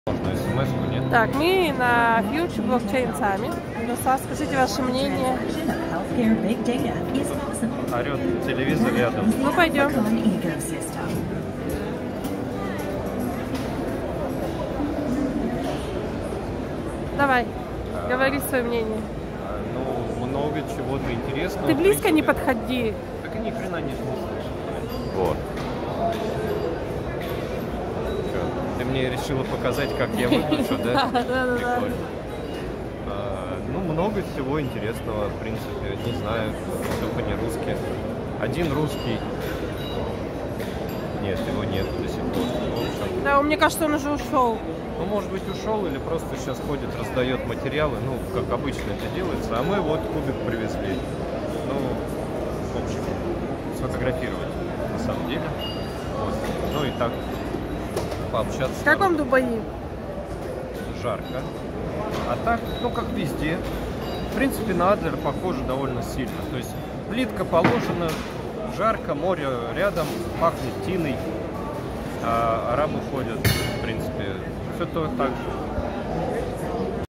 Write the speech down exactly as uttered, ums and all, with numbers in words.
Можно смс-ку, нет? Так, мы на Future Blockchain Summit. Ну, скажите ваше мнение. Орет телевизор рядом. Ну, пойдем. Давай, а, говори свое мнение. А, ну, много чего-то интересного. Ты близко не подходи. Так и ни хрена не слышишь. Вот. Ты мне решила показать, как я выгляжу, да? Да, да, да. Ну, много всего интересного, в принципе. Не знаю, только не русские. Один русский. Нет, его нет до сих пор. Да, мне кажется, он уже ушел. Ну, может быть, ушел или просто сейчас ходит, раздает материалы, ну, как обычно это делается, а мы вот кубик привезли. Ну, в общем, сфотографировать, на самом деле. Вот. Ну и так пообщаться. Как вам Дубаи? Жарко. А так, ну, как везде. В принципе, на Адлер похоже довольно сильно. То есть плитка положена, жарко, море рядом, пахнет тиной. А арабы ходят, в принципе, все то так же.